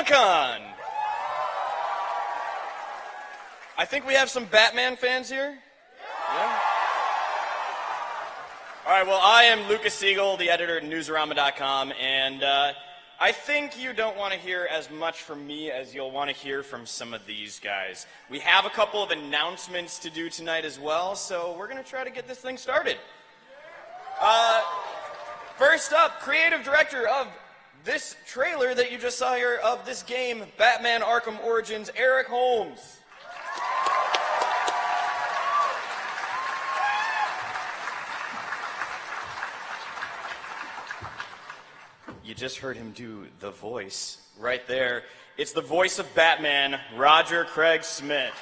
Comic-Con! I think we have some Batman fans here. Yeah? All right, well, I am Lucas Siegel, the editor at newsarama.com, and I think you don't want to hear as much from me as you'll want to hear from some of these guys. We have a couple of announcements to do tonight as well, so we're going to try to get this thing started. First up, creative director of this trailer that you just saw here of this game, Batman Arkham Origins, Eric Holmes. You just heard him do the voice right there. It's the voice of Batman, Roger Craig Smith.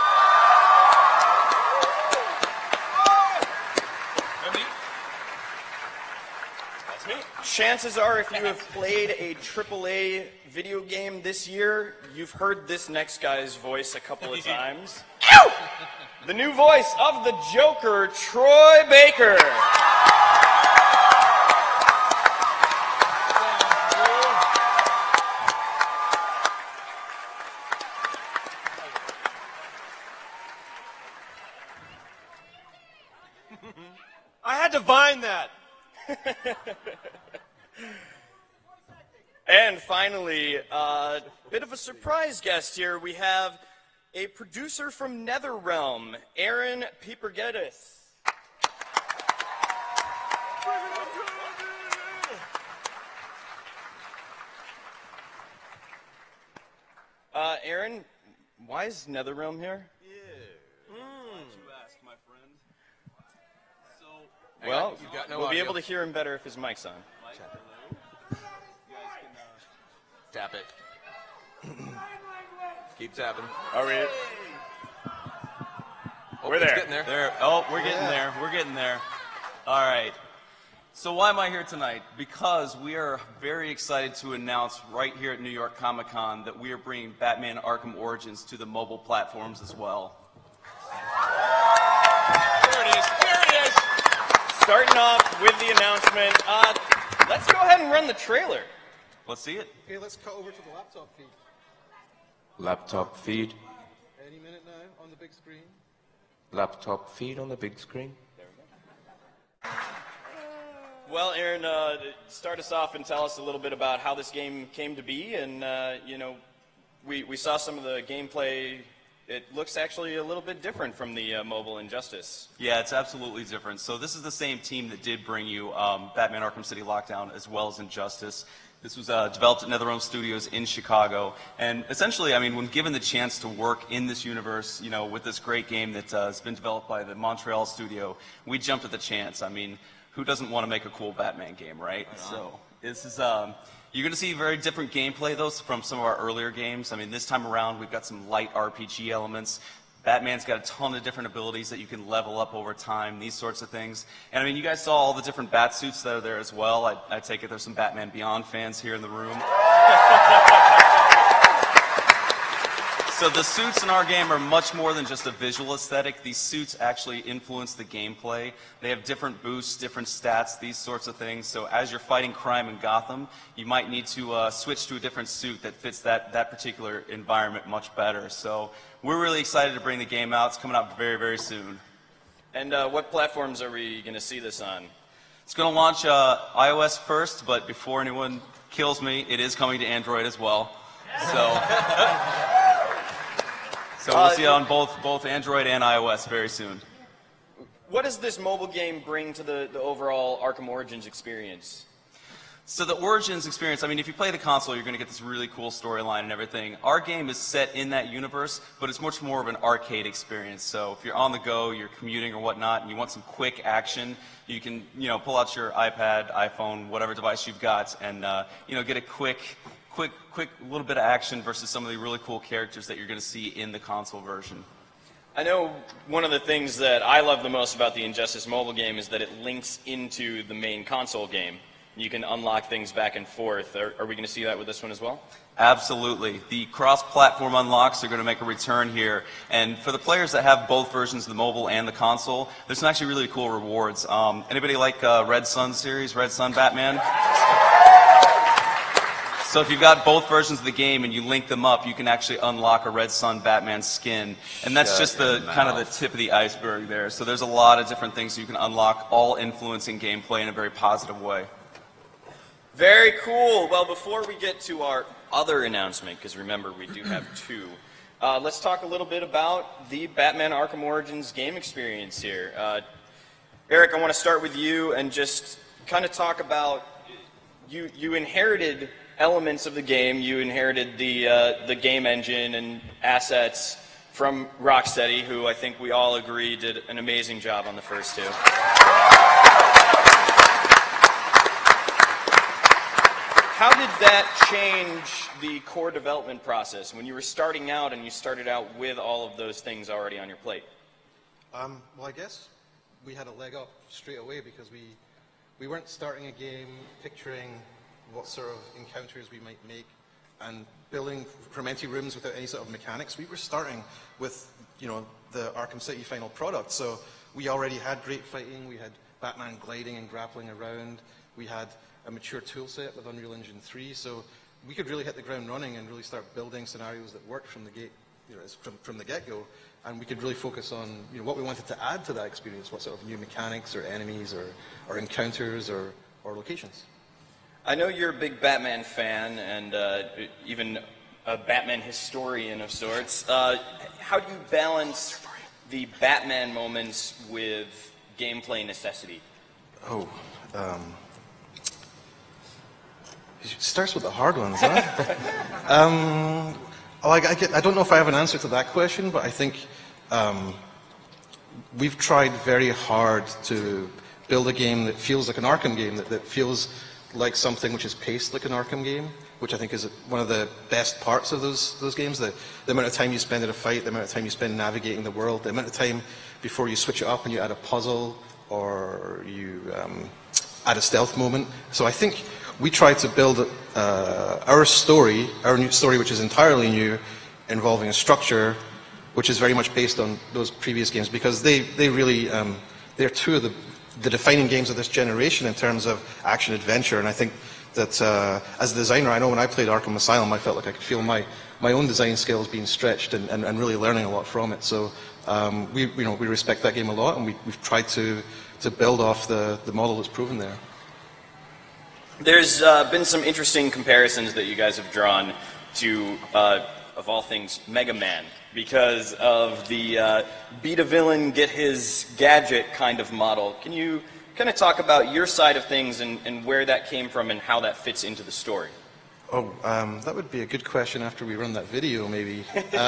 That's me. Chances are, if you have played a AAA video game this year, you've heard this next guy's voice a couple of times. The new voice of the Joker, Troy Baker. I had to find that. And finally, a bit of a surprise guest here. We have a producer from NetherRealm, Erin, Piepergerdes. Erin, why is NetherRealm here? Well, we'll be able to hear him better if his mic's on. Tap it. Keep tapping. Are we? We're there. Getting there. Oh, we're getting there. We're getting there. All right. So why am I here tonight? Because we are very excited to announce right here at New York Comic Con that we are bringing Batman Arkham Origins to the mobile platforms as well. There it is. There it is. Starting off with the announcement, let's go ahead and run the trailer. Let's see it. Okay, let's cut over to the laptop feed. Laptop feed. Any minute now on the big screen. Laptop feed on the big screen. Well, Erin, start us off and tell us a little bit about how this game came to be. And, you know, we saw some of the gameplay. It looks actually a little bit different from the mobile Injustice. Yeah, it's absolutely different. So this is the same team that did bring you Batman Arkham City Lockdown as well as Injustice. This was developed at NetherRealm Studios in Chicago. And essentially, I mean, when given the chance to work in this universe, you know, with this great game that has been developed by the Montreal studio, we jumped at the chance. I mean, who doesn't want to make a cool Batman game, right? So this is... You're going to see very different gameplay, though, from some of our earlier games. I mean, this time around, we've got some light RPG elements. Batman's got a ton of different abilities that you can level up over time, these sorts of things. And, I mean, you guys saw all the different bat suits that are there as well. I take it there's some Batman Beyond fans here in the room. So the suits in our game are much more than just a visual aesthetic. These suits actually influence the gameplay. They have different boosts, different stats, these sorts of things. So as you're fighting crime in Gotham, you might need to switch to a different suit that fits that particular environment much better. So we're really excited to bring the game out. It's coming out very, very soon. And what platforms are we going to see this on? It's going to launch iOS first, but before anyone kills me, it is coming to Android as well. So we'll see it on both Android and iOS very soon. What does this mobile game bring to the overall Arkham Origins experience? So the Origins experience, I mean, if you play the console, you're going to get this really cool storyline and everything. Our game is set in that universe, but it's much more of an arcade experience. So if you're on the go, you're commuting or whatnot, and you want some quick action, you can, you know, pull out your iPad, iPhone, whatever device you've got, and, you know, get a quick little bit of action versus some of the really cool characters that you're going to see in the console version. I know one of the things that I love the most about the Injustice mobile game is that it links into the main console game. You can unlock things back and forth. Are we going to see that with this one as well? Absolutely. The cross-platform unlocks are going to make a return here. And for the players that have both versions, the mobile and the console, there's some actually really cool rewards. Anybody like Red Sun series, Red Sun Batman? So if you've got both versions of the game and you link them up, you can actually unlock a Red Sun Batman skin. And that's just the kind of the tip of the iceberg there. So there's a lot of different things you can unlock, all influencing gameplay in a very positive way. Very cool. Well, before we get to our other announcement, because remember, we do have two, let's talk a little bit about the Batman Arkham Origins game experience here. Eric, I want to start with you and just kind of talk about, you inherited elements of the game. You inherited the game engine and assets from Rocksteady, who I think we all agree did an amazing job on the first two. How did that change the core development process when you were starting out and you started out with all of those things already on your plate? Well, I guess we had a leg up straight away because we weren't starting a game picturing what sort of encounters we might make and building from empty rooms without any sort of mechanics. We were starting with, you know, the Arkham City final product. So we already had great fighting. We had Batman gliding and grappling around. We had a mature tool set with Unreal Engine 3. So we could really hit the ground running and really start building scenarios that worked from the gate, you know, from the get-go. And we could really focus on, you know, what we wanted to add to that experience, what sort of new mechanics or enemies or encounters or locations. I know you're a big Batman fan and even a Batman historian of sorts. How do you balance the Batman moments with gameplay necessity? Oh, it starts with the hard ones, huh? I don't know if I have an answer to that question, but I think we've tried very hard to build a game that feels like an Arkham game, that feels like something which is paced like an Arkham game, which I think is one of the best parts of those games. The amount of time you spend in a fight, the amount of time you spend navigating the world, the amount of time before you switch it up and you add a puzzle or you add a stealth moment. So I think we tried to build our story, our new story, which is entirely new, involving a structure which is very much based on those previous games, because they really, they're two of the defining games of this generation in terms of action-adventure. And I think that as a designer, I know when I played Arkham Asylum, I felt like I could feel my own design skills being stretched and really learning a lot from it. So we respect that game a lot, and we've tried to build off the model that's proven there. There's been some interesting comparisons that you guys have drawn to, of all things, Mega Man, because of the beat a villain, get his gadget kind of model. Can you kind of talk about your side of things and where that came from and how that fits into the story? Oh, that would be a good question after we run that video, maybe.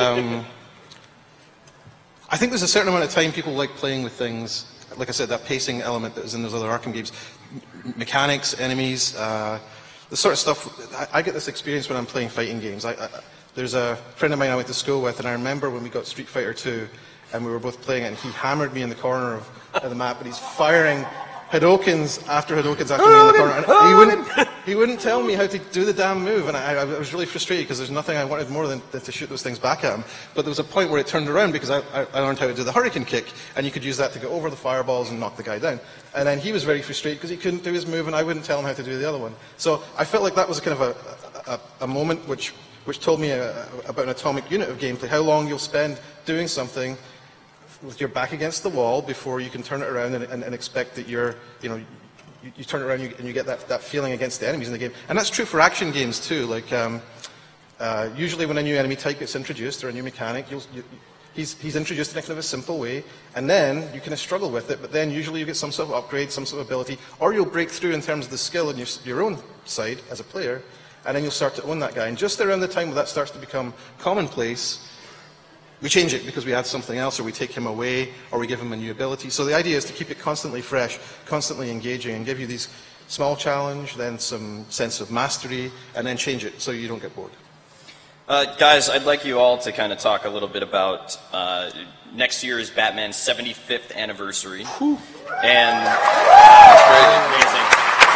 I think there's a certain amount of time people like playing with things, like I said, that pacing element that is in those other Arkham games. Mechanics, enemies, the sort of stuff. I get this experience when I'm playing fighting games. There's a friend of mine I went to school with, and I remember when we got Street Fighter 2, and we were both playing it, and he hammered me in the corner of the map, and he's firing Hadokens after Hadokens after me in the corner. And he wouldn't tell me how to do the damn move, and I was really frustrated because there's nothing I wanted more than to shoot those things back at him. But there was a point where it turned around because I learned how to do the hurricane kick, and you could use that to go over the fireballs and knock the guy down. And then he was very frustrated because he couldn't do his move, and I wouldn't tell him how to do the other one. So I felt like that was kind of a moment which told me about an atomic unit of gameplay, how long you'll spend doing something with your back against the wall before you can turn it around and expect that you turn it around and you get that feeling against the enemies in the game. And that's true for action games too. Like usually when a new enemy type gets introduced or a new mechanic, he's introduced in a kind of a simple way, and then you kind of struggle with it, but then usually you get some sort of upgrade, some sort of ability, or you'll break through in terms of the skill on your own side as a player, and then you'll start to own that guy. And just around the time where that starts to become commonplace, we change it because we add something else, or we take him away, or we give him a new ability. So the idea is to keep it constantly fresh, constantly engaging, and give you these small challenge, then some sense of mastery, and then change it so you don't get bored. Guys, I'd like you all to kind of talk a little bit about next year's Batman's 75th anniversary. Whew. And that's amazing.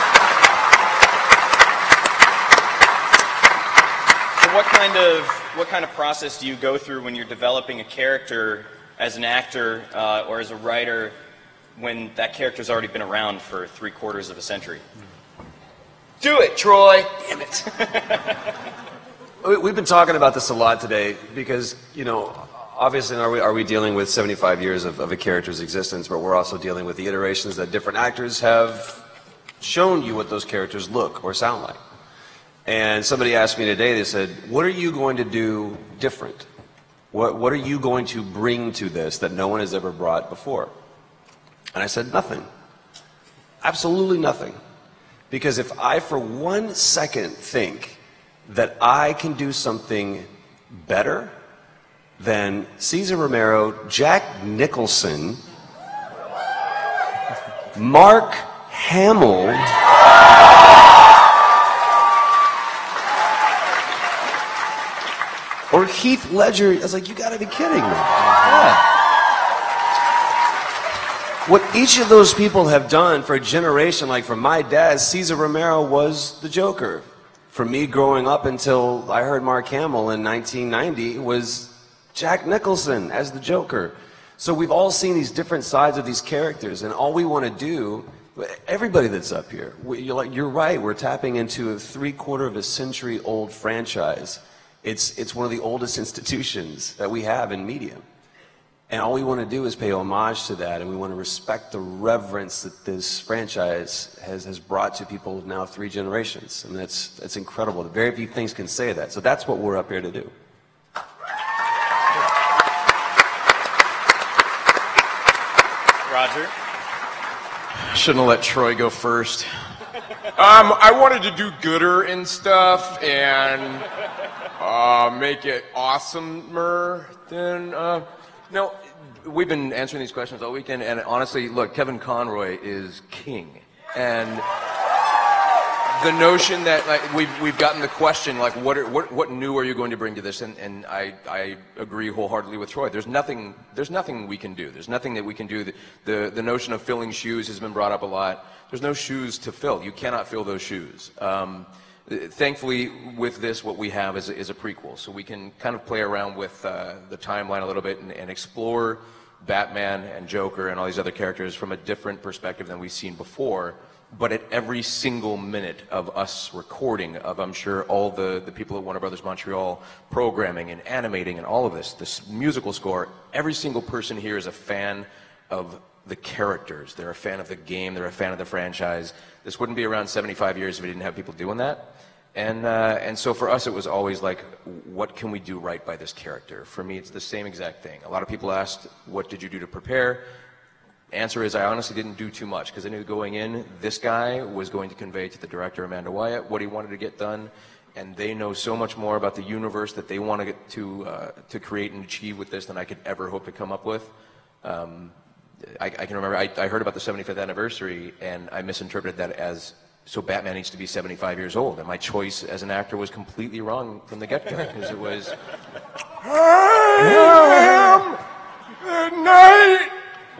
So what kind of process do you go through when you're developing a character as an actor or as a writer when that character's already been around for 3/4 of a century? Do it, Troy. Damn it. We've been talking about this a lot today because, you know, obviously are we dealing with 75 years of a character's existence, but we're also dealing with the iterations that different actors have shown you what those characters look or sound like. And somebody asked me today, they said, what are you going to do different? What are you going to bring to this that no one has ever brought before? And I said, nothing. Absolutely nothing. Because if I for 1 second think that I can do something better than Cesar Romero, Jack Nicholson, Mark Hamill, or Heath Ledger, I was like, you gotta be kidding me. Yeah. What each of those people have done for a generation, like for my dad, Cesar Romero was the Joker. For me growing up until I heard Mark Hamill in 1990 was Jack Nicholson as the Joker. So we've all seen these different sides of these characters, and all we want to do, everybody that's up here, you're right, we're tapping into a 3/4 century old franchise. It's one of the oldest institutions that we have in media. And all we want to do is pay homage to that, and we want to respect the reverence that this franchise has brought to people now 3 generations. And that's incredible. Very few things can say that. So that's what we're up here to do. Roger? Shouldn't have let Troy go first. I wanted to do gooder and stuff and make it awesomer than... No, we've been answering these questions all weekend, and honestly, look, Kevin Conroy is king. And the notion that like we've gotten the question like what new are you going to bring to this, and I agree wholeheartedly with Troy. There's nothing we can do. There's nothing that we can do. The notion of filling shoes has been brought up a lot. There's no shoes to fill. You cannot fill those shoes. Thankfully, with this, what we have is a prequel, so we can kind of play around with the timeline a little bit and explore Batman and Joker and all these other characters from a different perspective than we've seen before. But at every single minute of us recording, of I'm sure all the people at Warner Brothers Montreal programming and animating and all of this musical score, every single person here is a fan of the characters. They're a fan of the game. They're a fan of the franchise. This wouldn't be around 75 years if we didn't have people doing that. And so for us, it was always like, what can we do right by this character? For me, it's the same exact thing. A lot of people asked, what did you do to prepare? Answer is, I honestly didn't do too much, because I knew going in, this guy was going to convey to the director, Amanda Wyatt, what he wanted to get done, and they know so much more about the universe that they want to get to create and achieve with this than I could ever hope to come up with. I can remember, I heard about the 75th anniversary, and I misinterpreted that as, so Batman needs to be 75 years old, and my choice as an actor was completely wrong from the get-go, because it was, I am the night.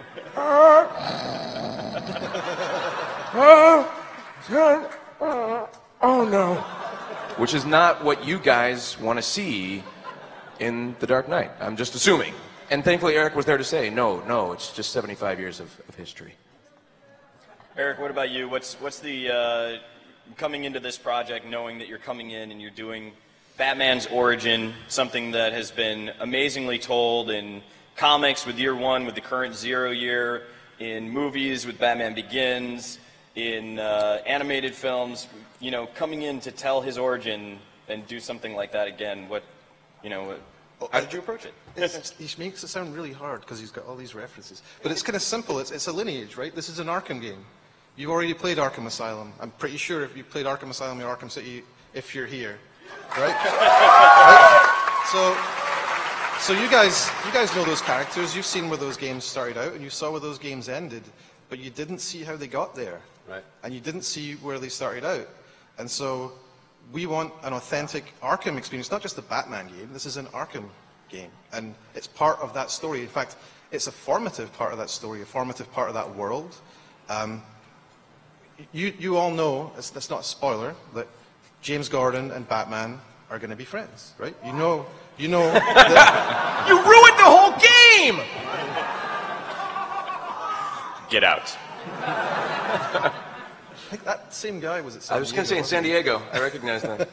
Oh no. Which is not what you guys want to see in The Dark Knight. I'm just assuming. And thankfully Eric was there to say, no, it's just 75 years of history. Eric, what about you? What's the coming into this project, knowing that you're coming in and you're doing Batman's origin, something that has been amazingly told in comics with Year One, with the current 0 year, in movies with Batman Begins, in animated films, you know, coming in to tell his origin and do something like that again, how did you approach it? He makes it sound really hard because he's got all these references. But it's kind of simple. It's a lineage, right? This is an Arkham game. You've already played Arkham Asylum. I'm pretty sure if you played Arkham Asylum or Arkham City, if you're here, right? Right? So you guys know those characters. You've seen where those games started out, and you saw where those games ended, but you didn't see how they got there, right? And you didn't see where they started out. And so we want an authentic Arkham experience, not just the Batman game. This is an Arkham game, and it's part of that story. In fact, it's a formative part of that story, a formative part of that world. You all know, that's not a spoiler, that James Gordon and Batman are going to be friends, right? You know that... You ruined the whole game! Get out. I think that same guy was at San Diego. I was going to say in San Diego. I recognize that.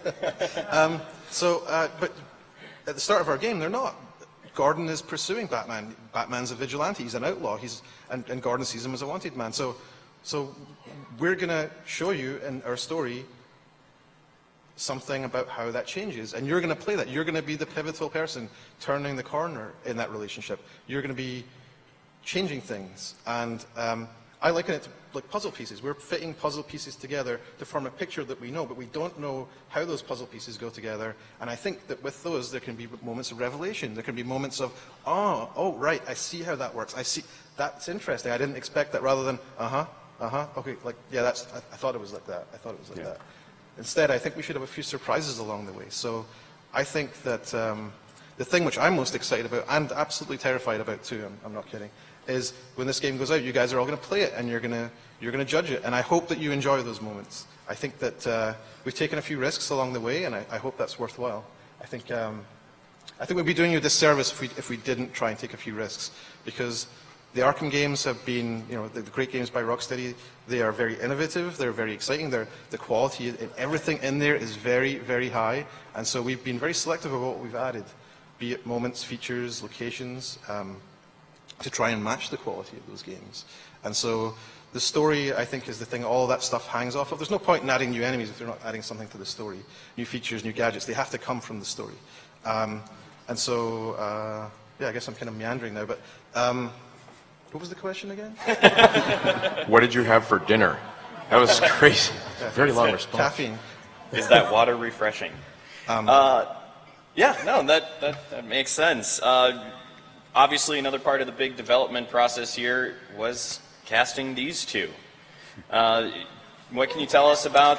But at the start of our game, they're not. Gordon is pursuing Batman. Batman's a vigilante. He's an outlaw. And Gordon sees him as a wanted man. So we're going to show you in our story something about how that changes. And you're going to play that. You're going to be the pivotal person turning the corner in that relationship. You're going to be changing things. And I liken it to like puzzle pieces. We're fitting puzzle pieces together to form a picture that we know, but we don't know how those puzzle pieces go together. And I think that with those, there can be moments of revelation. There can be moments of, oh, right, I see how that works. I see, that's interesting. I didn't expect that, rather than, okay, like, yeah, I thought it was like that. I thought it was like that. Instead, I think we should have a few surprises along the way. So I think that the thing which I'm most excited about, and absolutely terrified about too, I'm not kidding, is when this game goes out, you guys are all going to play it and you're going to judge it. And I hope that you enjoy those moments. I think that we've taken a few risks along the way, and I hope that's worthwhile. I think we'd be doing you a disservice if we didn't try and take a few risks, because the Arkham games have been, the great games by Rocksteady. They are very innovative. They're very exciting. The quality in everything in there is very, very high. And so we've been very selective about what we've added, be it moments, features, locations, to try and match the quality of those games. And so the story, I think, is the thing all that stuff hangs off of. There's no point in adding new enemies if you're not adding something to the story. New features, new gadgets, they have to come from the story. And so, yeah, I guess I'm kind of meandering now, but what was the question again? What did you have for dinner? That was crazy. Very long response. Caffeine. Is that water refreshing? Yeah, no, that makes sense. Obviously, another part of the big development process here was casting these two. What can you tell us about?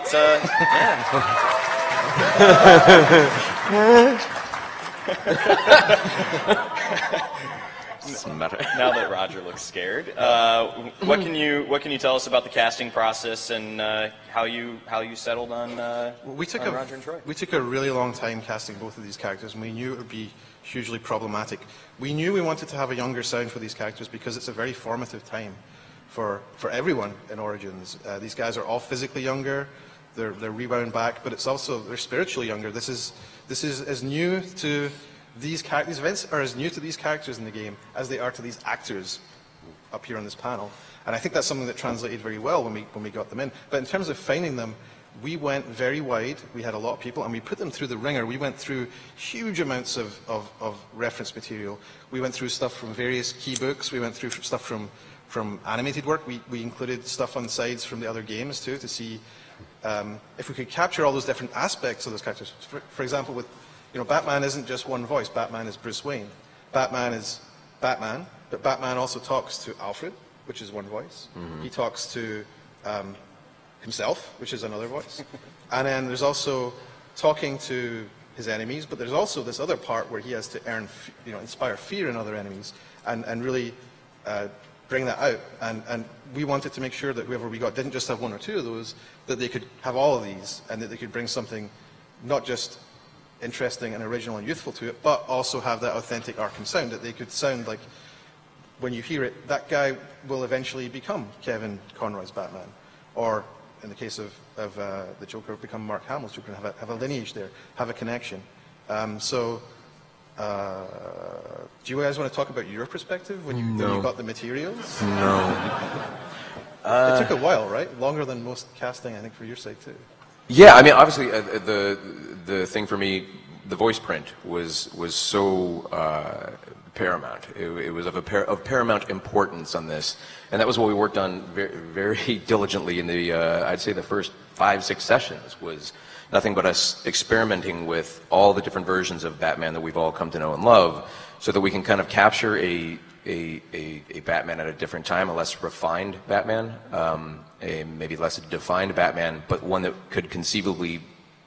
Now that Roger looks scared, what can you tell us about the casting process and how you settled on Roger and Troy? We took a really long time casting both of these characters, and we knew it would be hugely problematic. We knew we wanted to have a younger sound for these characters because it's a very formative time for everyone in Origins. These guys are all physically younger. They're rebound back, but it's also they're spiritually younger. This is as new to these events are as new to these characters in the game as they are to these actors up here on this panel. And I think that's something that translated very well when we got them in. But in terms of finding them, we went very wide. We had a lot of people, and we put them through the ringer. We went through huge amounts of reference material. We went through stuff from various key books. We went through stuff from animated work. We included stuff on the sides from the other games too, to see if we could capture all those different aspects of those characters. For example, with Batman isn't just one voice. Batman is Bruce Wayne. Batman is Batman, but Batman also talks to Alfred, which is one voice. Mm-hmm. He talks to himself, which is another voice. And then there's also talking to his enemies, but there's also this other part where he has to inspire fear in other enemies and really bring that out. And we wanted to make sure that whoever we got didn't just have one or two of those, that they could have all of these, and that they could bring something not just interesting and original and youthful to it, but also have that authentic Arkham sound, that they could sound like, when you hear it, that guy will eventually become Kevin Conroy's Batman, or in the case of the Joker, become Mark Hamill's Joker, and have a lineage there, have a connection. Do you guys want to talk about your perspective when you got the materials? No. It took a while, right? Longer than most casting, I think, for your sake too. Yeah, I mean, obviously, the thing for me, the voice print was so paramount. It was of paramount importance on this, and that was what we worked on very, very diligently in the I'd say the first 5-6 sessions. Was nothing but us experimenting with all the different versions of Batman that we've all come to know and love, so that we can kind of capture a Batman at a different time, a less refined Batman, a maybe less defined Batman, but one that could conceivably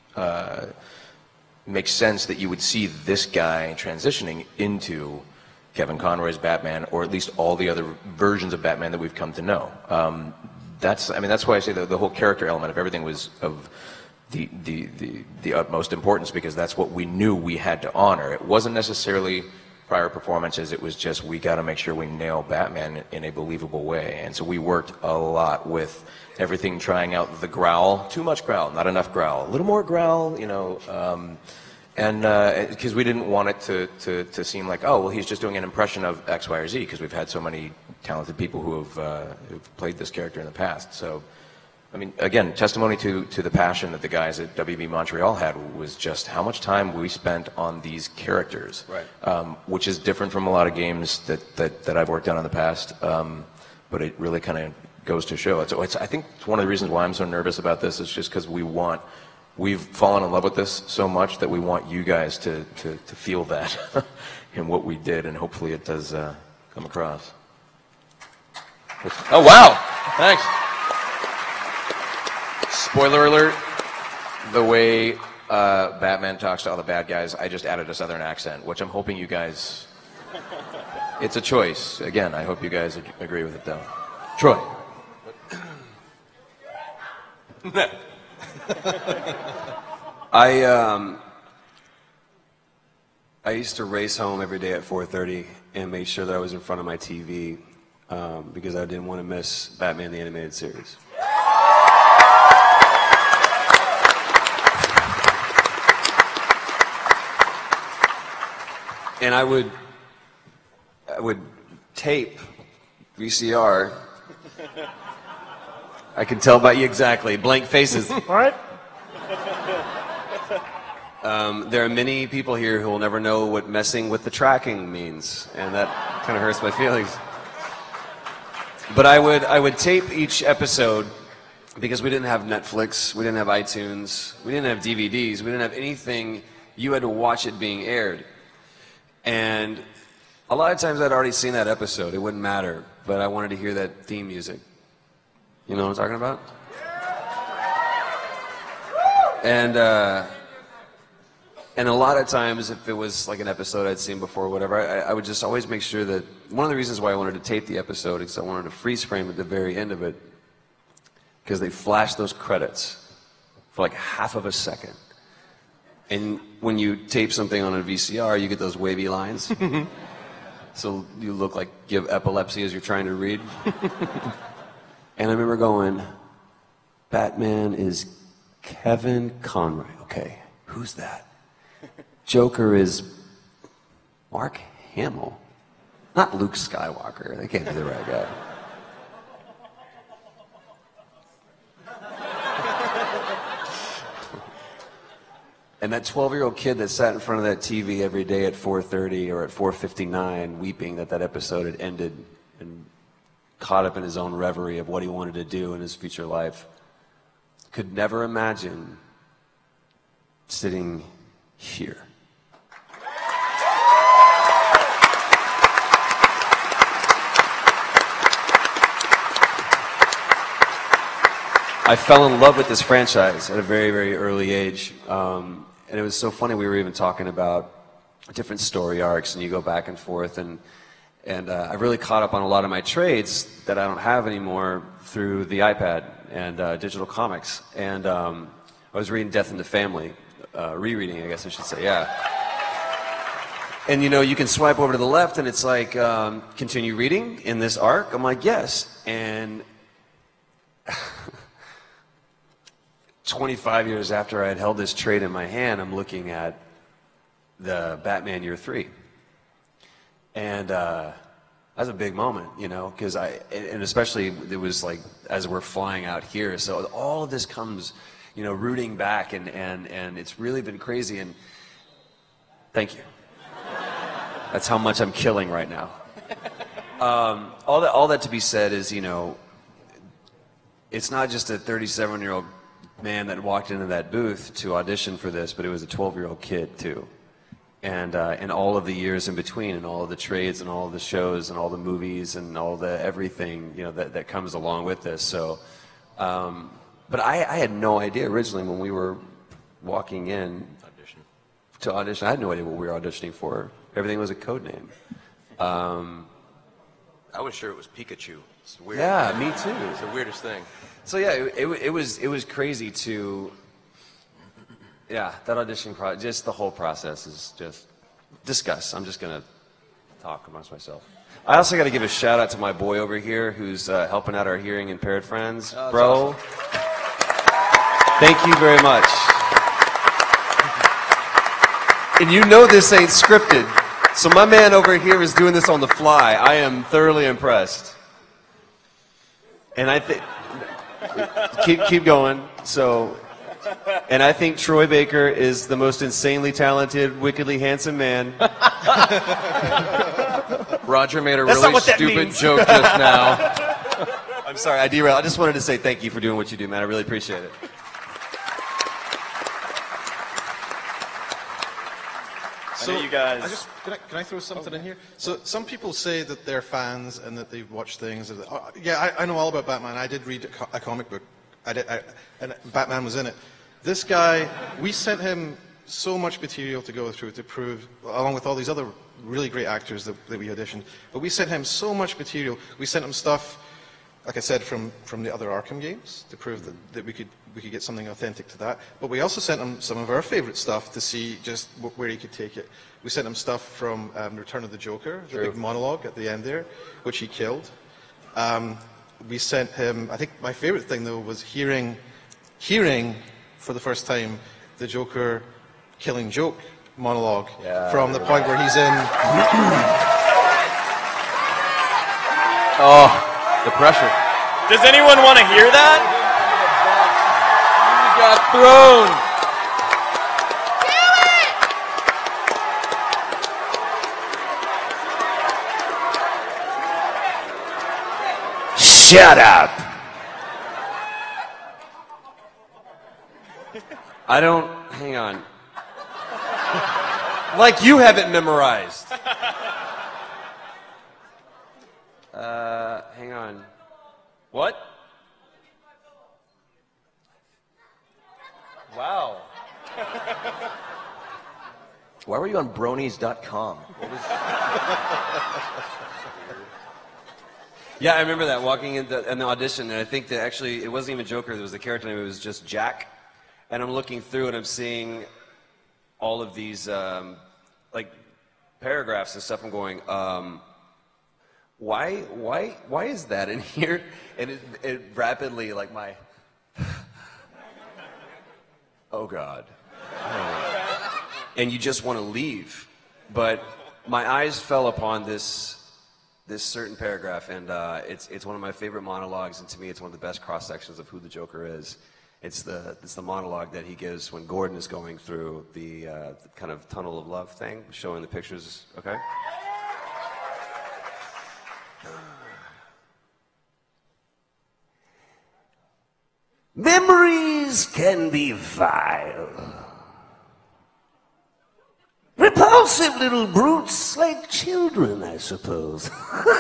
make sense that you would see this guy transitioning into Kevin Conroy's Batman, or at least all the other versions of Batman that we've come to know. That's why I say the whole character element of everything was of the utmost importance, because that's what we knew we had to honor. It wasn't necessarily prior performances, it was just, we got to make sure we nail Batman in a believable way. And so we worked a lot with everything, trying out the growl, too much growl, not enough growl, a little more growl, you know, and because we didn't want it to seem like, oh, well, he's just doing an impression of X, Y, or Z, because we've had so many talented people who've played this character in the past. So, I mean, again, testimony to the passion that the guys at WB Montreal had was just how much time we spent on these characters, right. Which is different from a lot of games that I've worked on in the past, but it really kind of goes to show. I think it's one of the reasons why I'm so nervous about this is just because we've fallen in love with this so much that we want you guys to feel that in what we did, and hopefully it does come across. Oh, wow. Thanks. Spoiler alert, the way Batman talks to all the bad guys, I just added a southern accent, which I'm hoping you guys, it's a choice. Again, I hope you guys agree with it, though. Troy. I used to race home every day at 4:30 and make sure that I was in front of my TV because I didn't want to miss Batman the Animated Series. And I would tape VCR. I can tell by you exactly. Blank faces. All right. There are many people here who will never know what messing with the tracking means, and that kind of hurts my feelings. But I would tape each episode because we didn't have Netflix, we didn't have iTunes, we didn't have DVDs, we didn't have anything. You had to watch it being aired. And a lot of times I'd already seen that episode. It wouldn't matter, but I wanted to hear that theme music. You know what I'm talking about? And a lot of times, if it was like an episode I'd seen before or whatever, I would just always make sure that one of the reasons why I wanted to tape the episode is I wanted to freeze frame at the very end of it because they flash those credits for like half of a second. And when you tape something on a VCR, you get those wavy lines. So you look like you have epilepsy as you're trying to read. And I remember going, Batman is Kevin Conroy. Okay, who's that? Joker is Mark Hamill. Not Luke Skywalker. They can't be the right guy. And that 12-year-old kid that sat in front of that TV every day at 4:30 or at 4:59 weeping that episode had ended and caught up in his own reverie of what he wanted to do in his future life could never imagine sitting here. I fell in love with this franchise at a very, very early age. And it was so funny, we were even talking about different story arcs, and you go back and forth, and I really caught up on a lot of my trades that I don't have anymore through the iPad and digital comics. And I was reading Death in the Family, rereading, I guess I should say, yeah. And you know, you can swipe over to the left, and it's like, continue reading in this arc? I'm like, yes. And 25 years after I had held this trade in my hand, I'm looking at the Batman Year 3. And that's a big moment, you know, because and especially it was like as we're flying out here. So all of this comes, you know, rooting back, and it's really been crazy. And thank you. That's how much I'm killing right now. All that to be said is, you know, it's not just a 37-year-old man that walked into that booth to audition for this, but it was a 12-year-old kid too. And all of the years in between, and all of the trades, and all of the shows, and all the movies, and all the everything, you know, that comes along with this. So, but I had no idea originally when we were walking in to audition. I had no idea what we were auditioning for. Everything was a code name. I was sure it was Pikachu. It's weird. Yeah, me too. It's the weirdest thing. So yeah, it was crazy to, yeah, that audition process, just the whole process is just discuss. I'm just gonna talk amongst myself. I also got to give a shout out to my boy over here who's helping out our hearing impaired friends. Bro, awesome. Thank you very much. And you know this ain't scripted. So my man over here is doing this on the fly. I am thoroughly impressed. And I think keep going. So, and I think Troy Baker is the most insanely talented, wickedly handsome man. Roger made a really stupid joke just now. I'm sorry, I derailed. I just wanted to say thank you for doing what you do, man. I really appreciate it. So you guys. Can I throw something in here? So some people say that they're fans and that they've watched things. Yeah, I know all about Batman. I did read a comic book. And Batman was in it. This guy, we sent him so much material to go through to prove, along with all these other really great actors that we auditioned. But we sent him so much material. We sent him stuff, like I said, from the other Arkham games to prove that we could get something authentic to that. But we also sent him some of our favorite stuff to see just where he could take it. We sent him stuff from Return of the Joker, the big monologue at the end there, which he killed. We sent him, I think my favorite thing though was hearing for the first time the Joker Killing Joke monologue from the point where he's in. Oh, the pressure. Does anyone want to hear that? He got thrown. Shut up. I don't, hang on. Like you have it memorized. Hang on. What? Wow. Why were you on bronies.com? Yeah, I remember that, walking in the audition, and I think that actually it wasn't even Joker, there was the character name, it was just Jack. And I'm looking through and I'm seeing all of these like paragraphs and stuff. I'm going, why is that in here? And it rapidly, like my, oh God. And you just want to leave. But my eyes fell upon this certain paragraph, and it's one of my favorite monologues, and to me it's one of the best cross sections of who the Joker is. It's the monologue that he gives when Gordon is going through the kind of tunnel of love thing, showing the pictures. Okay. Memories can be vile. Repulsive little brutes like children, I suppose.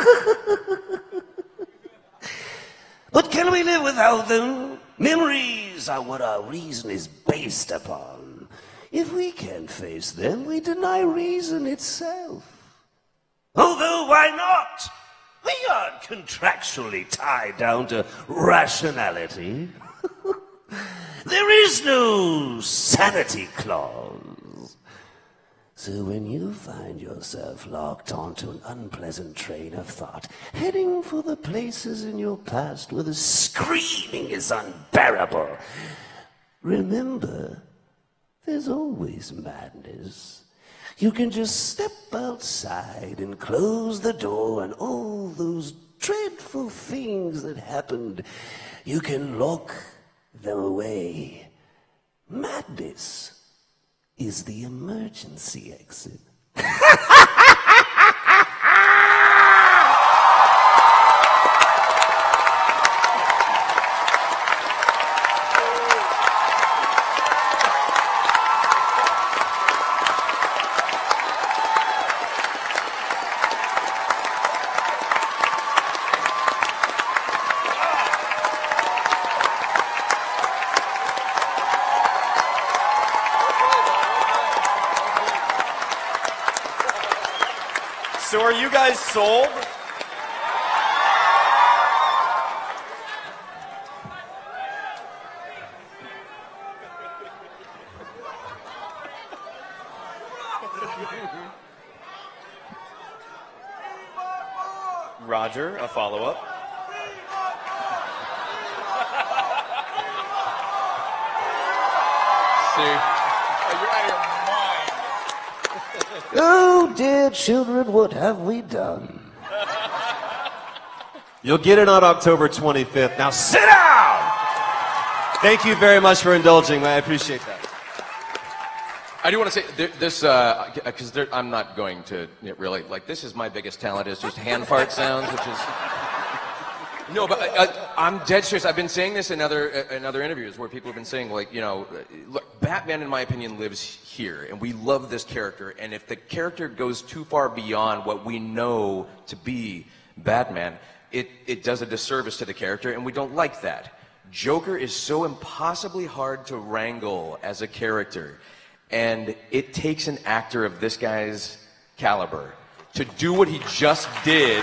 But can we live without them? Memories are what our reason is based upon. If we can't face them, we deny reason itself. Although, why not? We aren't contractually tied down to rationality. There is no sanity clause. So when you find yourself locked onto an unpleasant train of thought, heading for the places in your past where the screaming is unbearable, remember, there's always madness. You can just step outside and close the door, and all those dreadful things that happened, you can lock them away. Madness is the emergency exit. So are you guys sold? Roger, a follow-up. See? You're out of your mind. Oh, dear children, what have we done? You'll get it on October 25th. Now sit down! Thank you very much for indulging me. I appreciate that. I do want to say this, because I'm not going to really, like, this is my biggest talent, is just hand fart sounds, which is... No, but I'm dead serious. I've been saying this in other interviews where people have been saying, like, you know, look, Batman, in my opinion, lives here, and we love this character, and if the character goes too far beyond what we know to be Batman, it does a disservice to the character, and we don't like that. Joker is so impossibly hard to wrangle as a character, and it takes an actor of this guy's caliber to do what he just did,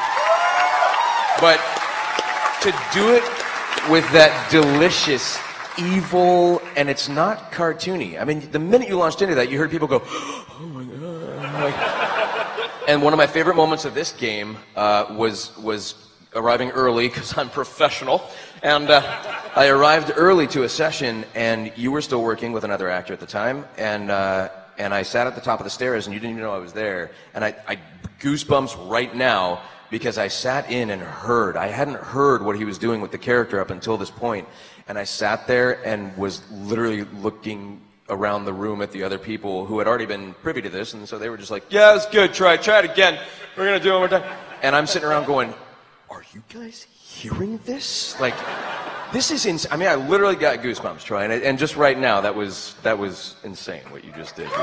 but to do it with that delicious, evil, and it's not cartoony. I mean, the minute you launched into that, you heard people go, oh my God. And one of my favorite moments of this game was arriving early, because I'm professional, and I arrived early to a session, and you were still working with another actor at the time, and I sat at the top of the stairs, and you didn't even know I was there, and I goosebumps right now, because I sat in and heard. I hadn't heard what he was doing with the character up until this point, and I sat there and was literally looking around the room at the other people who had already been privy to this, and so they were just like, yeah, it's good, try it again, we're gonna do it one more time. And I'm sitting around going, are you guys hearing this? Like, this is insane. I mean, I literally got goosebumps, Troy, and just right now, that was insane what you just did, dude.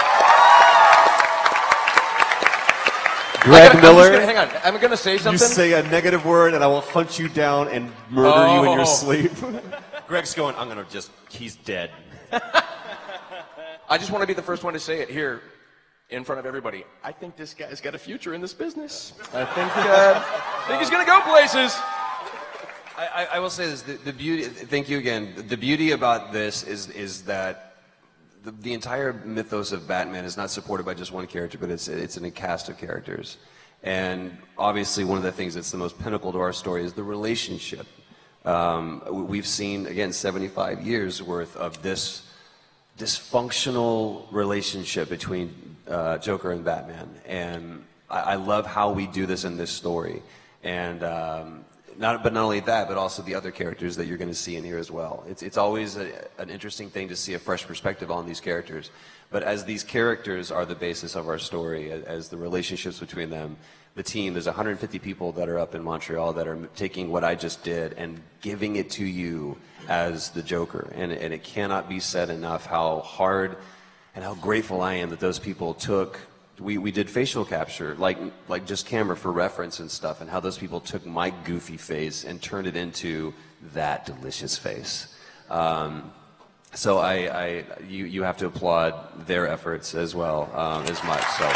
Greg Miller, hang on, I'm gonna say something. you say a negative word and I will hunt you down and murder you in your sleep. Greg's going, he's dead. I just want to be the first one to say it here in front of everybody. I think this guy's got a future in this business. I think he's gonna go places. I will say this, the beauty, thank you again, the beauty about this is that the entire mythos of Batman is not supported by just one character, but it's in a cast of characters. And obviously one of the things that's the most pinnacle to our story is the relationship. We've seen, again, 75 years worth of this dysfunctional relationship between Joker and Batman. And I love how we do this in this story. And not only that, but also the other characters that you're going to see in here as well. It's always an interesting thing to see a fresh perspective on these characters. But as these characters are the basis of our story, as the relationships between them, the team, there's 150 people that are up in Montreal that are taking what I just did and giving it to you as the Joker. And it cannot be said enough how hard and how grateful I am that those people took. We did facial capture, like just camera for reference and stuff, and how those people took my goofy face and turned it into that delicious face. So you have to applaud their efforts as well, as much. So.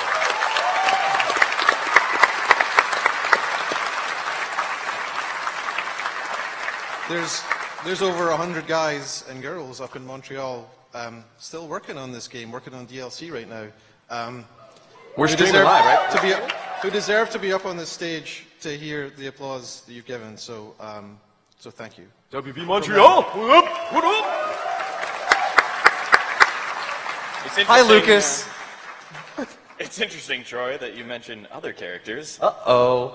There's over 100 guys and girls up in Montreal still working on this game, working on DLC right now. We're streaming live, right? Who deserve to be up on this stage to hear the applause that you've given. So, so thank you. WB Montreal, what up? What up? Hi, Lucas. It's interesting, Troy, that you mentioned other characters. Uh-oh.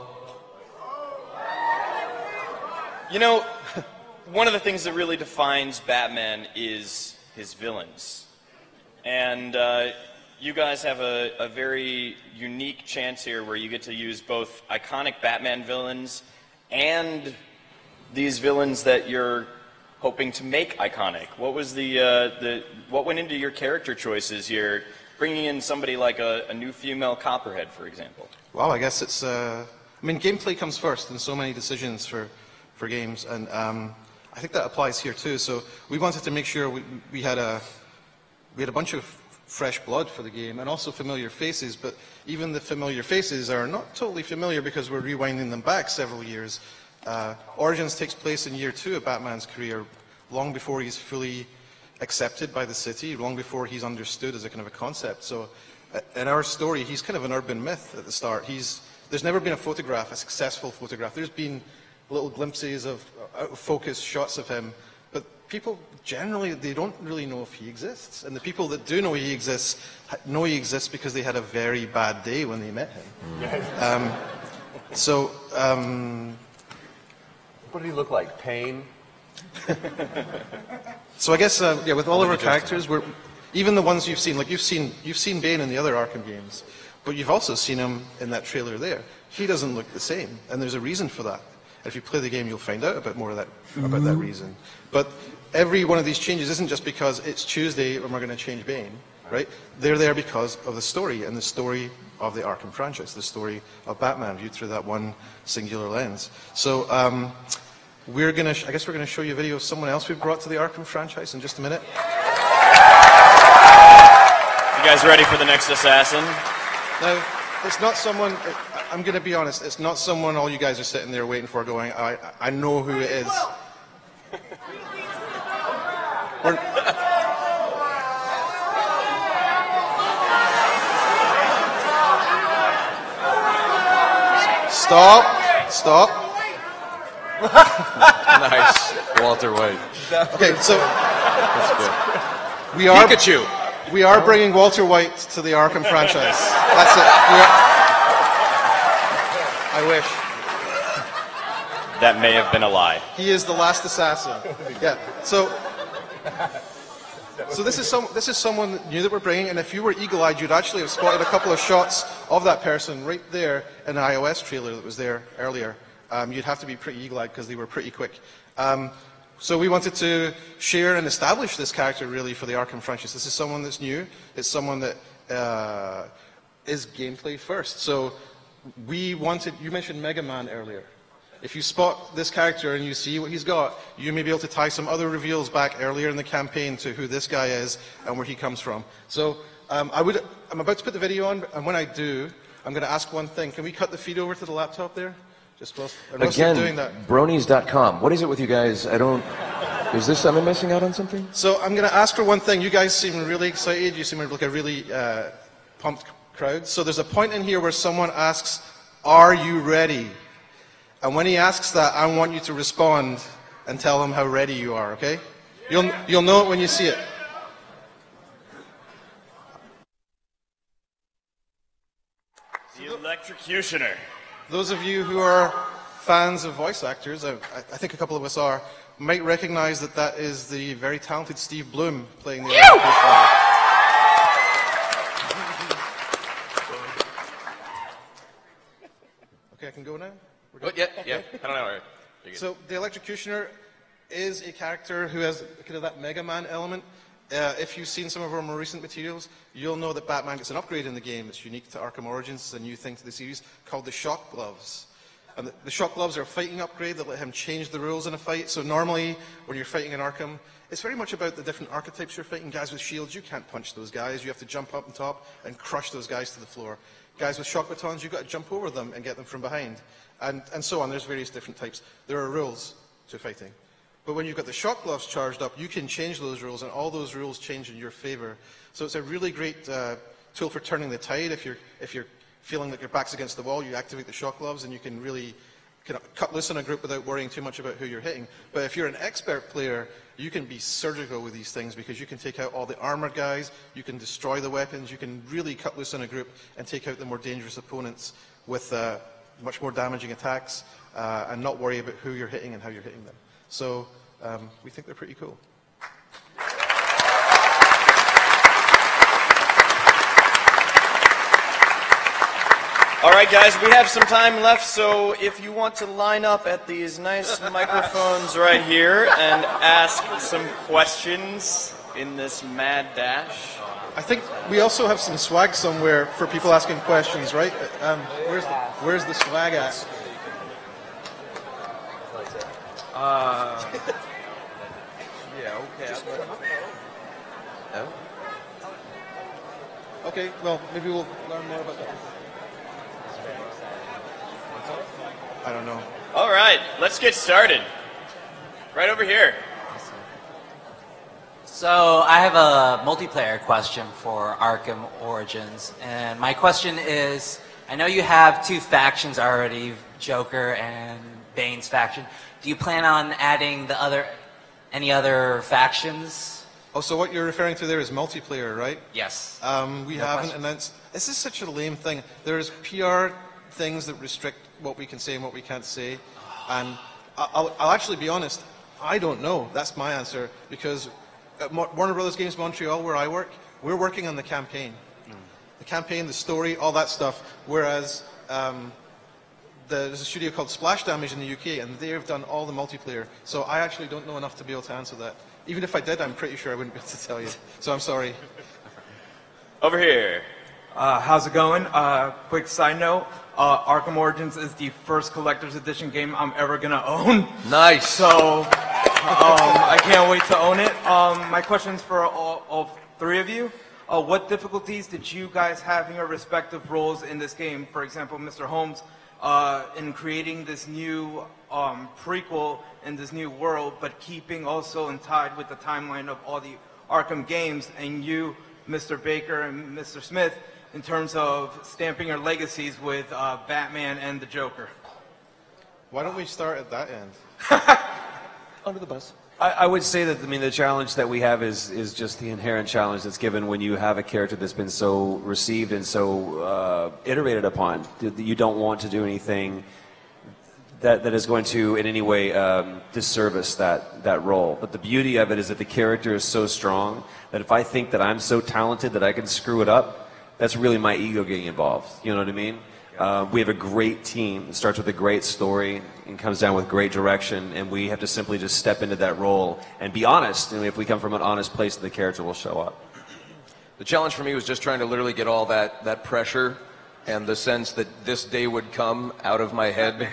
You know, one of the things that really defines Batman is his villains. And you guys have a very unique chance here where you get to use both iconic Batman villains and these villains that you're hoping to make iconic. What was what went into your character choices here, bringing in somebody like a new female Copperhead, for example? Well, I guess it's, I mean, gameplay comes first in so many decisions for games, and I think that applies here too. So we wanted to make sure we had a bunch of fresh blood for the game, and also familiar faces, but even the familiar faces are not totally familiar because we're rewinding them back several years. Origins takes place in year 2 of Batman's career, long before he's fully accepted by the city, long before he's understood as a kind of a concept. So in our story, he's kind of an urban myth at the start. He's There's never been a photograph, a successful photograph. There's been little glimpses of out-of-focus shots of him, but people generally, they don't really know if he exists. And the people that do know he exists because they had a very bad day when they met him. What did he look like? Pain? So I guess, yeah, with all of our characters, even the ones you've seen, like you've seen Bane in the other Arkham games, but you've also seen him in that trailer there. He doesn't look the same, and there's a reason for that. If you play the game, you'll find out a bit more of that, about that reason. But every one of these changes isn't just because it's Tuesday and we're going to change Bane, right? They're there because of the story, and the story of the Arkham franchise, the story of Batman viewed through that one singular lens. So I guess we're going to show you a video of someone else we've brought to the Arkham franchise in just a minute. You guys ready for the next assassin? Now, it's not someone, I'm going to be honest, it's not someone all you guys are sitting there waiting for going, I know who it is. Stop. Nice, Walter White. Okay, so That's good. we are Pikachu. We are bringing Walter White to the Arkham franchise. That's it. I wish. That may have been a lie. He is the last assassin. Yeah. So this is someone new that we're bringing, and if you were eagle-eyed, you'd actually have spotted a couple of shots of that person right there in the iOS trailer that was there earlier. You'd have to be pretty eagle-eyed because they were pretty quick. So we wanted to share and establish this character really for the Arkham franchise. This is someone that's new. It's someone that is gameplay first. So we wanted, you mentioned Mega Man earlier. If you spot this character and you see what he's got, you may be able to tie some other reveals back earlier in the campaign to who this guy is and where he comes from. So I'm about to put the video on, and when I do, I'm going to ask one thing. Can we cut the feed over to the laptop there? Just whilst Again, doing that. bronies.com. What is it with you guys? Am I missing out on something? So I'm going to ask for one thing. You guys seem really excited. You seem like a really pumped crowd. So there's a point in here where someone asks, "Are you ready?" And when he asks that, I want you to respond and tell him how ready you are, okay? You'll know it when you see it. The Electrocutioner. Those of you who are fans of voice actors, I think a couple of us are, might recognize that that is the very talented Steve Bloom playing the Electrocutioner. Okay, I can go now? Yeah. I don't know. Right. So the Electrocutioner is a character who has kind of that Mega Man element. If you've seen some of our more recent materials, you'll know that Batman gets an upgrade in the game. It's unique to Arkham Origins. It's a new thing to the series called the Shock Gloves. And the Shock Gloves are a fighting upgrade that let him change the rules in a fight. So normally, when you're fighting in Arkham, it's very much about the different archetypes you're fighting. Guys with shields, you can't punch those guys. You have to jump up on top and crush those guys to the floor. Guys with shock batons, you've got to jump over them and get them from behind. And so on. There's various different types. There are rules to fighting. But when you've got the shock gloves charged up, you can change those rules, and all those rules change in your favor. So it's a really great tool for turning the tide. If you're feeling like your back's against the wall, you activate the shock gloves, and you can really kind of cut loose on a group without worrying too much about who you're hitting. But if you're an expert player, you can be surgical with these things because you can take out all the armored guys, you can destroy the weapons, you can really cut loose on a group and take out the more dangerous opponents with much more damaging attacks and not worry about who you're hitting and how you're hitting them. So we think they're pretty cool. All right, guys, we have some time left, so if you want to line up at these nice microphones right here and ask some questions in this mad dash. I think we also have some swag somewhere for people asking questions, right? Where's the swag at? Yeah, okay. Okay, well, maybe we'll learn more about that. I don't know. All right, let's get started. Right over here. So I have a multiplayer question for Arkham Origins, and my question is, I know you have 2 factions already, Joker and Bane's faction. Do you plan on adding any other factions? Oh, so what you're referring to there is multiplayer, right? Yes. We haven't announced. This is such a lame thing. There's PR things that restrict what we can say and what we can't say. And I'll actually be honest, I don't know. That's my answer. Because at Warner Brothers Games Montreal, where I work, we're working on the campaign. The campaign, the story, all that stuff. Whereas there's a studio called Splash Damage in the UK, and they've done all the multiplayer. So I actually don't know enough to be able to answer that. Even if I did, I'm pretty sure I wouldn't be able to tell you. So I'm sorry. Over here. How's it going? Quick side note, Arkham Origins is the first collector's edition game I'm ever gonna own. Nice. So, I can't wait to own it. My question's for all 3 of you. What difficulties did you guys have in your respective roles in this game? For example, Mr. Holmes, in creating this new prequel in this new world, but keeping also in tied with the timeline of all the Arkham games, and you, Mr. Baker and Mr. Smith, in terms of stamping your legacies with Batman and the Joker. Why don't we start at that end? Under the bus. I would say that, I mean, the challenge that we have is just the inherent challenge that's given when you have a character that's been so received and so iterated upon. You don't want to do anything that is going to in any way disservice that role. But the beauty of it is that the character is so strong that if I think that I'm so talented that I can screw it up, that's really my ego getting involved. You know what I mean? We have a great team. It starts with a great story and comes down with great direction, and we have to simply just step into that role and be honest. And if we come from an honest place, the character will show up. The challenge for me was just trying to literally get all that pressure and the sense that this day would come out of my head.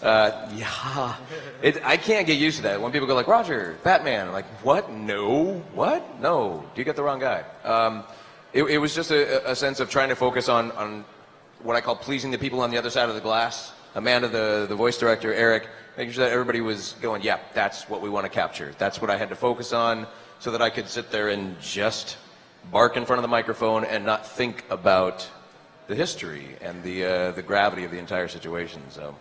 I can't get used to that. When people go like, Roger, Batman, I'm like, what? No. What? No. You get the wrong guy. It was just a sense of trying to focus on what I call pleasing the people on the other side of the glass. Amanda, the voice director, Eric, making sure that everybody was going, yeah, that's what we want to capture. That's what I had to focus on so that I could sit there and just bark in front of the microphone and not think about the history and the gravity of the entire situation. So,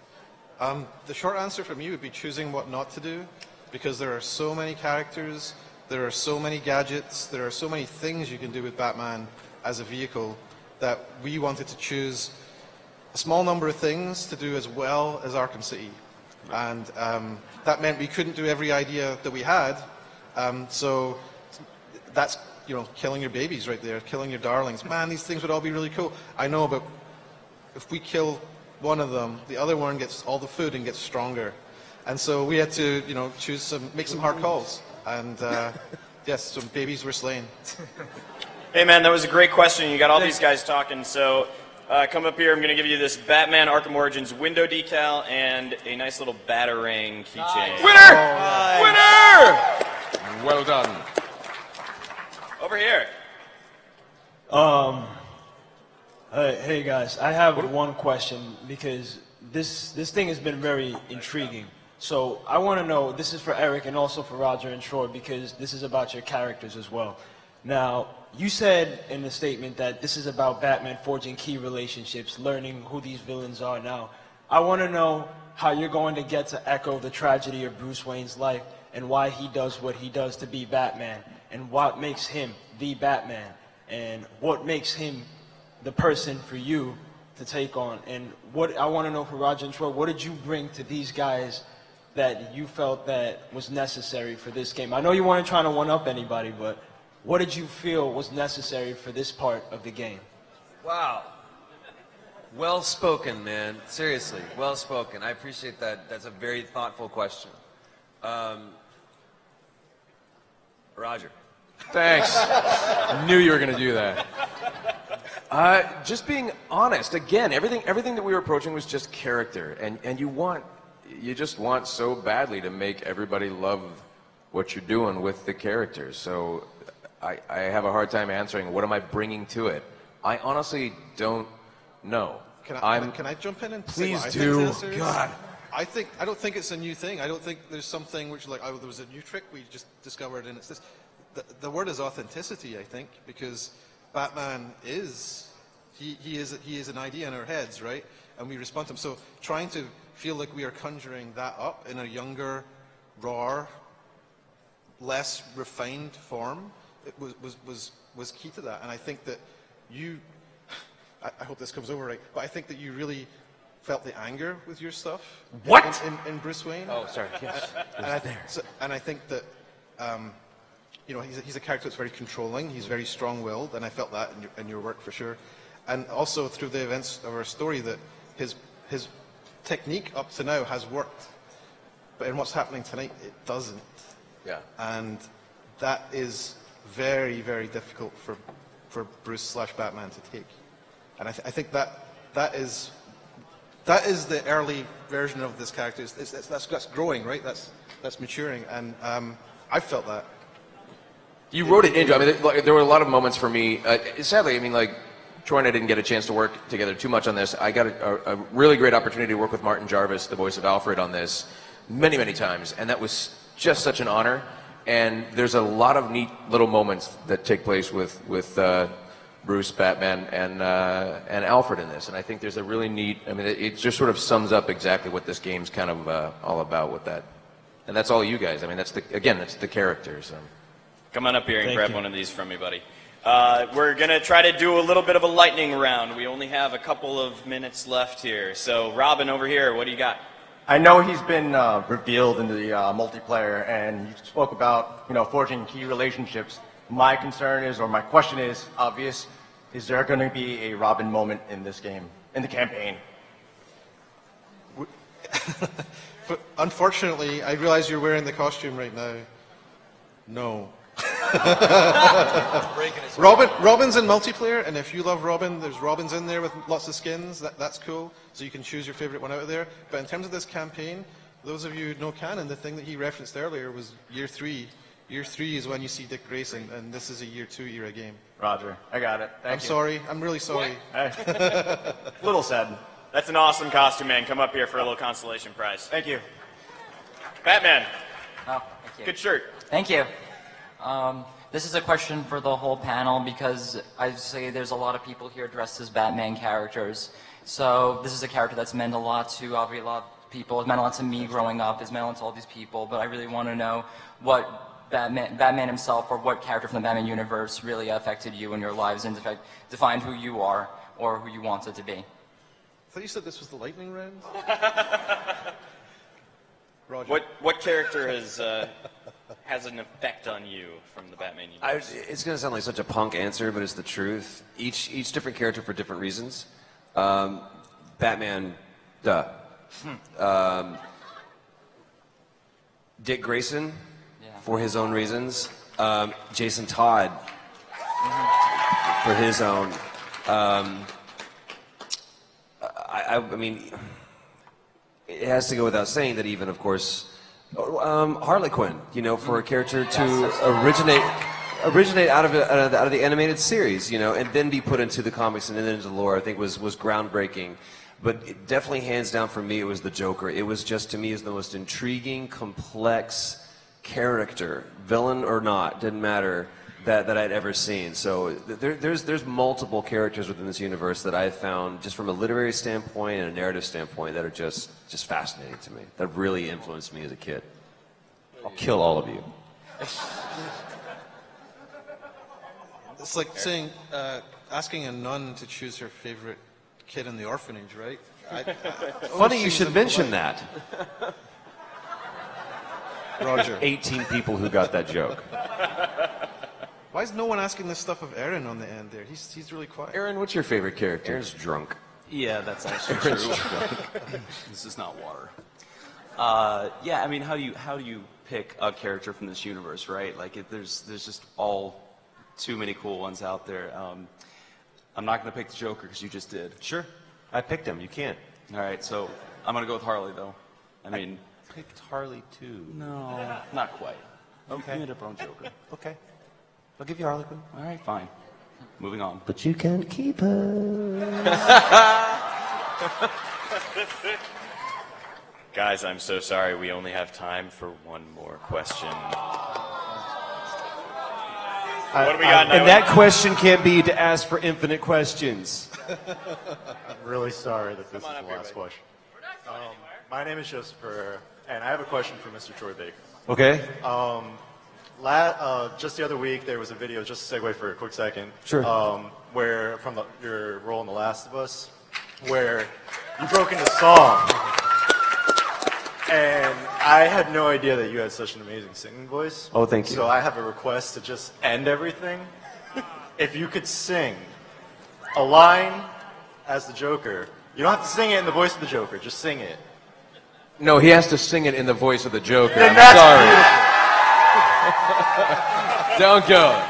the short answer for me would be choosing what not to do, because there are so many characters, there are so many gadgets, there are so many things you can do with Batman as a vehicle that we wanted to choose a small number of things to do as well as Arkham City. And that meant we couldn't do every idea that we had. So that's, you know, killing your babies right there, killing your darlings. Man, these things would all be really cool. I know, but if we kill one of them, the other one gets all the food and gets stronger. And so we had to, you know, make some hard calls. And yes, some babies were slain. Hey man, that was a great question. You got all these guys talking, so come up here. I'm going to give you this Batman Arkham Origins window decal and a nice little Batarang keychain. Winner! Winner! Well done. Over here. Hey guys, I have one question because this thing has been very intriguing. So I want to know, this is for Eric and also for Roger and Troy, because this is about your characters as well. Now, you said in the statement that this is about Batman forging key relationships, learning who these villains are now. I want to know how you're going to get to echo the tragedy of Bruce Wayne's life and why he does what he does to be Batman, and what makes him the Batman, and what makes him the person for you to take on. And what I want to know for Roger and Troy, what did you bring to these guys that you felt that was necessary for this game? I know you weren't trying to one-up anybody, but what did you feel was necessary for this part of the game? Wow. Well spoken, man. Seriously, well spoken. I appreciate that. That's a very thoughtful question. Roger. Thanks. Knew you were going to do that. Just being honest. Again, everything that we were approaching was just character, and you just want so badly to make everybody love what you're doing with the characters. So I have a hard time answering what am I bringing to it. I honestly don't know. Can I jump in and say what I think the answer is? God. I don't think it's a new thing. I don't think there's something which like, oh, there was a new trick we just discovered and it's this. The word is authenticity, I think, because Batman is He is an idea in our heads, right? And we respond to him. So trying to feel like we are conjuring that up in a younger, raw, less refined form, it was key to that. And I think that you, I hope this comes over right, but I think that you really felt the anger with your stuff. What? In Bruce Wayne. Oh, sorry. Yes. And I think that, you know, he's a character that's very controlling. He's very strong-willed, and I felt that in your work for sure. And also through the events of our story, that his technique up to now has worked, but in what's happening tonight, it doesn't. Yeah. And that is very, very difficult for Bruce/Batman to take. And I think that is the early version of this character. That's growing, right? That's maturing, and I felt that. You wrote it into. I mean, there were a lot of moments for me. Sadly, I mean, like Troy and I didn't get a chance to work together too much on this. I got a really great opportunity to work with Martin Jarvis, the voice of Alfred, on this many, many times, and that was just such an honor. And there's a lot of neat little moments that take place with Bruce, Batman, and Alfred in this. And I think there's a really neat. I mean, it just sort of sums up exactly what this game's kind of all about with that. And that's all you guys. I mean, that's the characters. Come on up here and grab one of these from me, buddy. We're going to try to do a little bit of a lightning round. We only have a couple of minutes left here. So, Robin, over here, what do you got? I know he's been revealed in the multiplayer, and you spoke about, you know, forging key relationships. My concern is, or my question is, obvious, is there going to be a Robin moment in this game, in the campaign? Unfortunately, I realize you're wearing the costume right now. No. Robin's in multiplayer, and if you love Robin, there's Robins in there with lots of skins. That's cool. So you can choose your favorite one out of there. But in terms of this campaign, those of you who know canon, the thing that he referenced earlier was year 3. Year 3 is when you see Dick Grayson, and this is a year 2 era game. Roger, I got it. Thank you. I'm sorry. I'm really sorry. Little sad. That's an awesome costume, man. Come up here for a little consolation prize. Thank you. Batman. Oh, thank you. Good shirt. Thank you. This is a question for the whole panel because I say there's a lot of people here dressed as Batman characters. So this is a character that's meant a lot to obviously a lot of people. It's meant a lot to me growing up. It's meant a lot to all these people. But I really want to know what Batman himself or what character from the Batman universe really affected you in your lives and defined who you are or who you wanted to be. I thought you said this was the lightning round. Roger. What character has an effect on you from the Batman universe? It's going to sound like such a punk answer, but it's the truth. Each different character for different reasons. Batman, duh. Dick Grayson, for his own reasons. Jason Todd, for his own. I mean, it has to go without saying that even, of course, Harley Quinn, you know, for a character to originate out of the animated series, you know, and then be put into the comics and then into the lore, I think was groundbreaking. But it definitely, hands down, for me, it was the Joker. It was just, to me, is the most intriguing, complex character, villain or not, didn't matter, that I'd ever seen. So there's multiple characters within this universe that I found, just from a literary standpoint and a narrative standpoint, that are just fascinating to me, that really influenced me as a kid. I'll kill all of you. It's like saying, asking a nun to choose her favorite kid in the orphanage, right? Funny you should mention that. Roger. 18 people who got that joke. Why is no one asking this stuff of Erin on the end there? He's really quiet. Erin, what's your favorite character? Erin's drunk. Yeah, that's actually true. This is not water. Yeah, I mean, how do you pick a character from this universe, right? Like, there's just all too many cool ones out there. I'm not going to pick the Joker because you just did. Sure. I picked him. You can't. All right, so I'm going to go with Harley, though. I mean, picked Harley, too. No, not quite. Okay. You made up your own Joker. Okay. I'll give you Harley Quinn. All right, fine. Moving on. But you can't keep her. Guys, I'm so sorry. We only have time for one more question. What do we got now? And that question can't be to ask for infinite questions. I'm really sorry that this is the last question. My name is Joseph Pereira, and I have a question for Mr. Troy Baker. Okay. Just the other week, there was a video, just to segue for a quick second, Sure. Where from your role in The Last of Us, where you broke into song, and I had no idea that you had such an amazing singing voice. Oh, thank you. So I have a request to just end everything. If you could sing a line as the Joker, you don't have to sing it in the voice of the Joker, just sing it. No, he has to sing it in the voice of the Joker. Then I'm that's sorry. Don't go.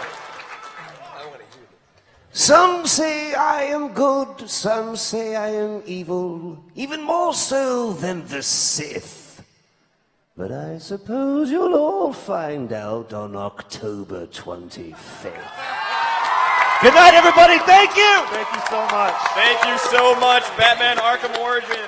Some say I am good, some say I am evil, even more so than the Sith. But I suppose you'll all find out on October 25th. Good night, everybody. Thank you. Thank you so much. Thank you so much, Batman Arkham Origins.